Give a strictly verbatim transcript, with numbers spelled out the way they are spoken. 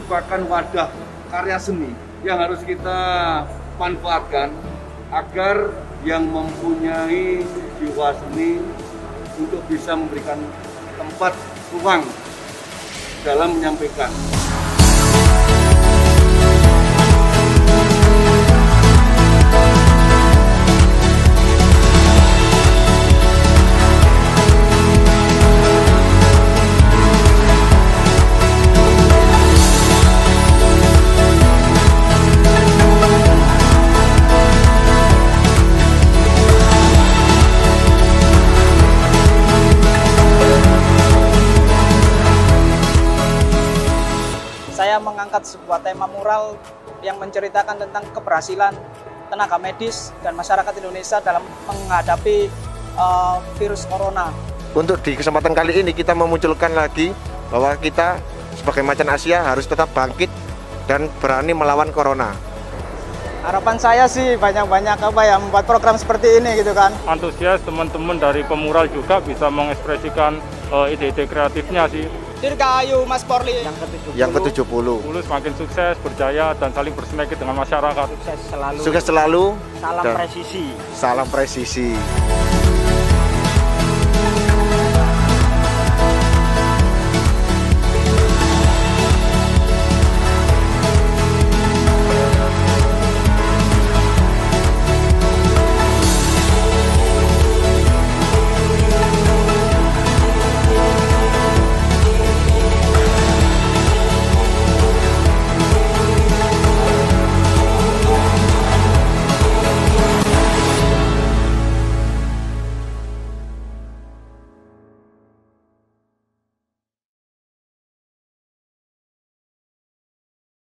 merupakan wadah karya seni yang harus kita manfaatkan agar yang mempunyai jiwa seni untuk bisa memberikan tempat ruang dalam menyampaikan. Saya mengangkat sebuah tema mural yang menceritakan tentang keberhasilan tenaga medis dan masyarakat Indonesia dalam menghadapi uh, virus corona. Untuk di kesempatan kali ini kita memunculkan lagi bahwa kita sebagai macan Asia harus tetap bangkit dan berani melawan corona. Harapan saya sih banyak-banyak apa ya membuat program seperti ini gitu kan. Antusias teman-teman dari pemural juga bisa mengekspresikan uh, ide-ide kreatifnya sih. Dirgahayu Mas Porli Yang ke tujuh puluh. Yang semakin sukses, berjaya, dan saling bersinergi dengan masyarakat. Sukses selalu. Sukses selalu. Salam dan presisi. Salam presisi.